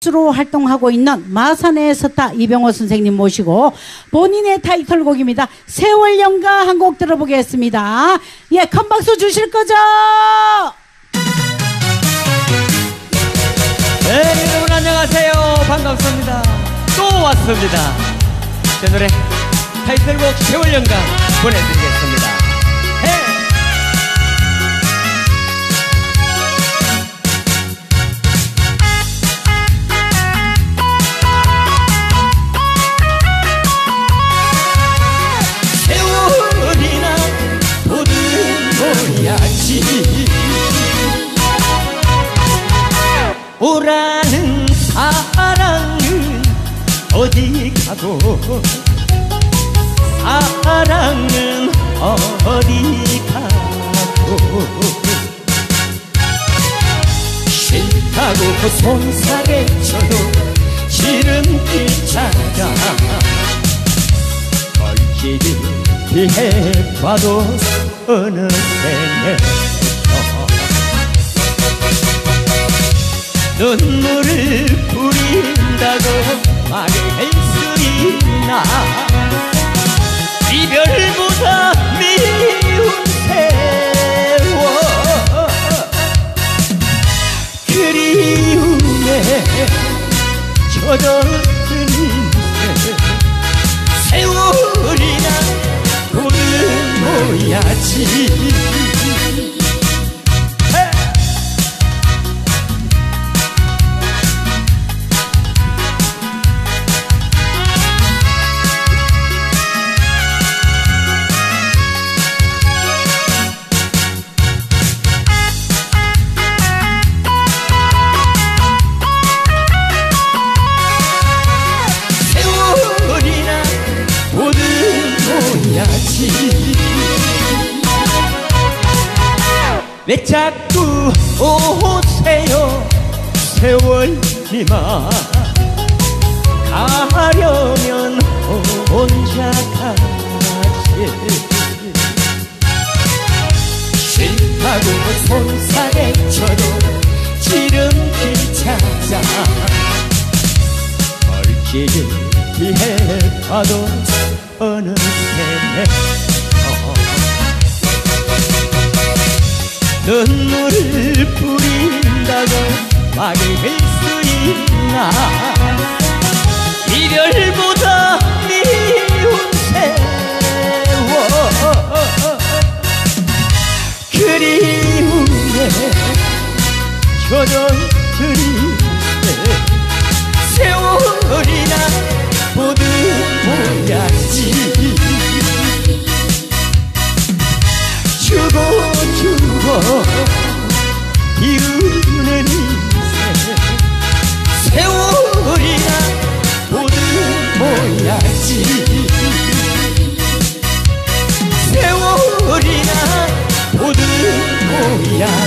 주로 활동하고 있는 마산의 스타 이병호 선생님 모시고 본인의 타이틀곡입니다. 세월연가 한 곡 들어보겠습니다. 예, 큰 박수 주실 거죠? 네, 여러분 안녕하세요. 반갑습니다. 또 왔습니다. 제 노래 타이틀곡 세월연가 보내드리겠습니다. 오라는 사랑은 어디 가고 사랑은 어디 가고 싫다고 그 손살에 쳐도 지름길 찾아 걸길이 피해봐도 어느새 눈물을 뿌린다고 말할 수 있나 이별보다 미운 세월 그리움에 젖어든 인생 세월이나 보는 모야지 왜 자꾸 오세요 세월님아 가려면 혼자 가지 싫다고 손살에 쳐도 지름길 찾아 얼길을 피해봐도 어느새 눈물을 뿌린다고 말할 수 있나 이별보다 미운 세월 그리움에 젖어든 세월이나 보듯 보야지 주고 비우는 인생 세월이나 보듯 모야지 세월이나 보듯 모야지